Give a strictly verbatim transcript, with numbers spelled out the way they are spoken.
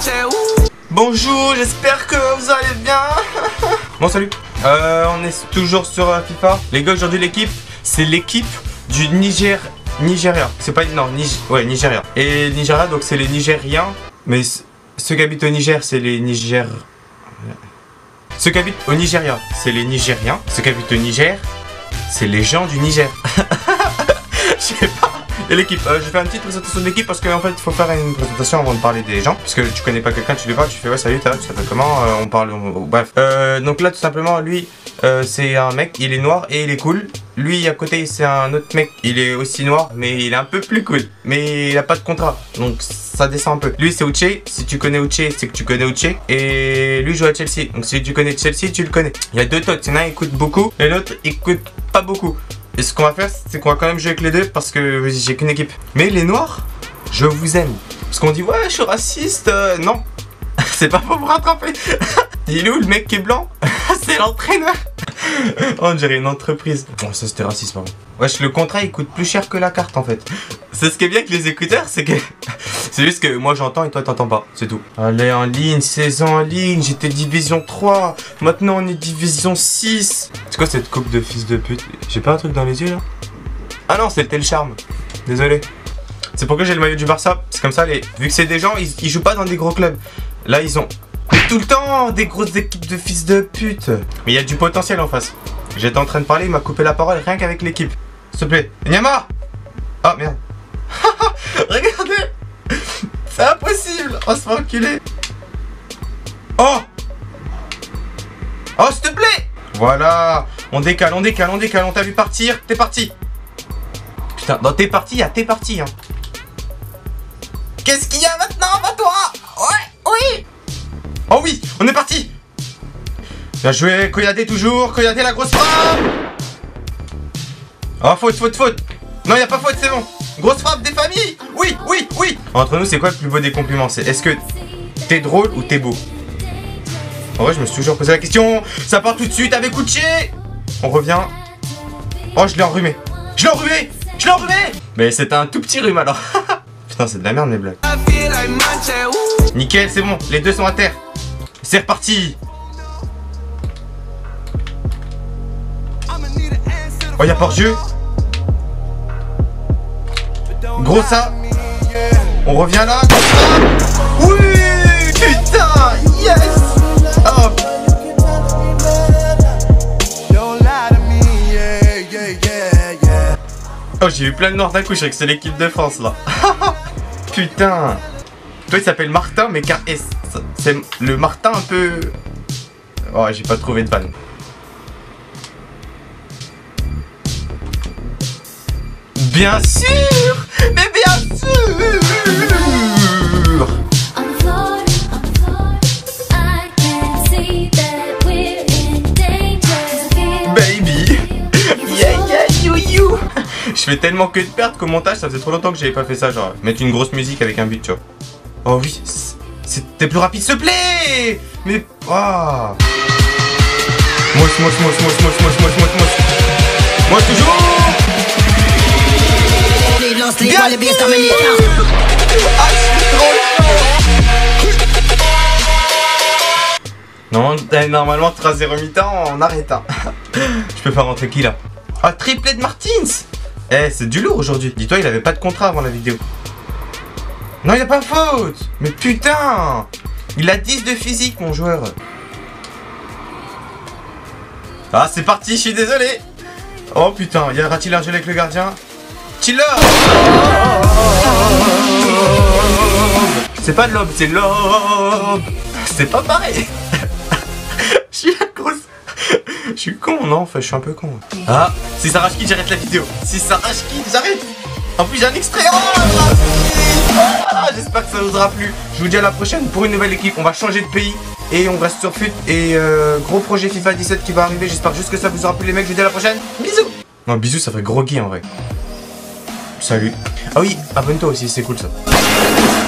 Bonjour, j'espère que vous allez bien. Bon salut, euh, on est toujours sur euh, FIFA. Les gars, aujourd'hui l'équipe, c'est l'équipe du Niger, Nigeria. C'est pas, non, Nig ouais, Nigeria. Et Nigeria, donc c'est les Nigériens. Mais ceux qui habitent au Niger, c'est les Niger... Ceux qui habitent au Nigeria, c'est les Nigériens. Ceux qui habitent au Niger, c'est les gens du Niger. Je sais pas. Et l'équipe, euh, je fais une petite présentation de l'équipe parce qu'en fait il faut faire une présentation avant de parler des gens. Parce que tu connais pas quelqu'un, tu lui parles, tu fais ouais salut, tu t'appelles comment, euh, on parle, on... bref. Euh, donc là tout simplement lui, euh, c'est un mec, il est noir et il est cool. Lui à côté c'est un autre mec, il est aussi noir mais il est un peu plus cool. Mais il a pas de contrat, donc ça descend un peu. Lui c'est Uche, si tu connais Uche c'est que tu connais Uche. Et lui joue à Chelsea, donc si tu connais Chelsea tu le connais. Il y a deux tots, il y en a un qui coûte beaucoup et l'autre il coûte pas beaucoup. Et ce qu'on va faire, c'est qu'on va quand même jouer avec les deux parce que j'ai qu'une équipe. Mais les noirs, je vous aime. Parce qu'on dit, ouais, je suis raciste. Euh, non, c'est pas pour me rattraper. Il est où le mec qui est blanc? C'est l'entraîneur. On dirait une entreprise. Bon, ça c'était raciste, pardon. Wesh, le contrat il coûte plus cher que la carte en fait. C'est ce qui est bien avec les écouteurs, c'est que c'est juste que moi j'entends et toi t'entends pas, c'est tout. Allez en ligne, seize ans en ligne, j'étais division trois, maintenant on est division six. C'est quoi cette coupe de fils de pute? J'ai pas un truc dans les yeux là? Ah non, c'était le charme. Désolé. C'est pourquoi j'ai le maillot du Barça. C'est comme ça, les... vu que c'est des gens, ils, ils jouent pas dans des gros clubs. Là ils ont tout le temps des grosses équipes de fils de pute. Mais il y a du potentiel en face. J'étais en train de parler, il m'a coupé la parole rien qu'avec l'équipe. S'il te plaît. Nyama! Ah merde. Regardez! C'est impossible! On se fait enculer! Oh! Oh s'il te plaît! Voilà! On décale, on décale, on décale, on t'a vu partir, t'es parti! Putain, dans tes parties, il y a tes parties hein! Qu'est-ce qu'il y a maintenant, va-toi! Ouais! Oui! Oh oui! On est parti! Bien joué, Koyadé toujours, Koyadé la grosse frappe! Oh faute, faute, faute! Non, y a pas faute, c'est bon! Grosse frappe des familles! Oui, oui, oui! Entre nous, c'est quoi le plus beau des compliments? C'est est-ce que t'es drôle ou t'es beau? En vrai, je me suis toujours posé la question. Ça part tout de suite avec Uche. On revient. Oh, je l'ai enrhumé. Je l'ai enrhumé! Je l'ai enrhumé! Mais c'était un tout petit rhume alors. Putain, c'est de la merde, mes blagues. Nickel, c'est bon. Les deux sont à terre. C'est reparti! Oh, y'a hors-jeu. Gros ça. On revient là. Oui. Putain. Yes. Oh. Oh, j'ai eu plein de noirs d'un coup. Je crois que c'est l'équipe de France là. Putain. Toi il s'appelle Martin mais car S. C'est le Martin un peu... Oh, j'ai pas trouvé de vanne. Bien sûr! Mais bien sûr! Baby! Yeah yeah you you! Je fais tellement que de perdre qu'au montage ça faisait trop longtemps que j'avais pas fait ça, genre mettre une grosse musique avec un beat, tu vois. Oh oui, c'était plus rapide, s'il te plaît! Mais... Oh! Mousse, mousse, mousse, mousse, mousse, mousse, mousse, mousse, mousse. Moi toujours! Bien sûr. Ah, je suis trop chaud. Non, normalement trois zéro mi-temps, on arrête hein. Je peux faire rentrer qui là? Ah, triplé de Martins. Eh, c'est du lourd aujourd'hui. Dis-toi, il avait pas de contrat avant la vidéo. Non, il a pas faute. Mais putain, il a dix de physique mon joueur. Ah, c'est parti, je suis désolé. Oh putain, y aura-t-il un jeu avec le gardien? Chiller. C'est pas de l'aube, c'est l'aube. C'est pas pareil. Je suis la grosse. Je suis con, non? Enfin, je suis un peu con. Ah, si ça rage qui, j'arrête la vidéo. Si ça rage qui, j'arrête. En plus, j'ai un extrait. Oh, ah, j'espère que ça vous aura plu. Je vous dis à la prochaine pour une nouvelle équipe. On va changer de pays et on reste sur F U T. Et euh, gros projet FIFA dix-sept qui va arriver. J'espère juste que ça vous aura plu, les mecs. Je vous dis à la prochaine. Bisous. Non, bisous, ça ferait gros gay en vrai. Salut. Ah oui, abonne-toi aussi, c'est cool ça.